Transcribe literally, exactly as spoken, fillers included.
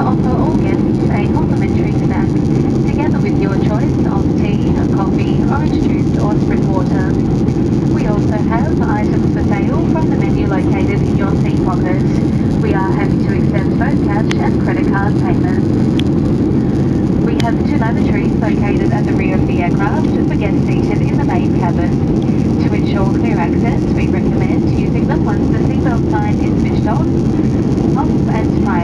to offer all guests a complimentary snack, together with your choice of tea, coffee, orange juice or spring water. We also have items for sale from the menu located in your seat pocket. We are happy to accept both cash and credit card payments. We have two lavatories located at the rear of the aircraft for guests seated in the main cabin. To ensure clear access, we recommend using them once the seatbelt sign is switched on, off and prior